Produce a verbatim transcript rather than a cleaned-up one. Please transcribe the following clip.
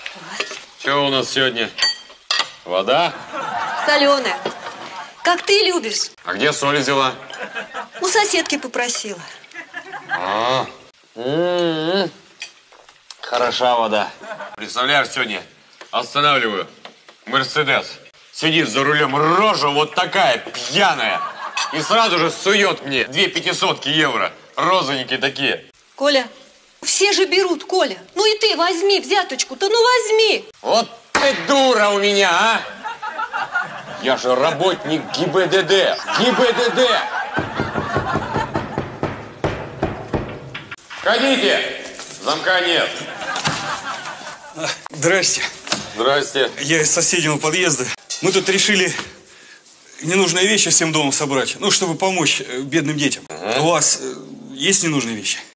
Что у нас сегодня? Вода? Соленая. Как ты любишь. А где соль взяла? У соседки попросила. А, м-м-м. Хороша вода. Представляешь, сегодня останавливаю Мерседес. Сидит за рулем рожа вот такая, пьяная. И сразу же сует мне две пятисотки евро. Розовенькие такие. Коля, все же берут, Коля. Ну и ты возьми взяточку-то, ну возьми. Вот ты дура у меня, а! Я же работник ГИБДД. ГИБДД! Входите! Замка нет. Здрасте. Здрасте. Я из соседнего подъезда. Мы тут решили ненужные вещи всем домом собрать, ну, чтобы помочь бедным детям. Ага. У вас есть ненужные вещи?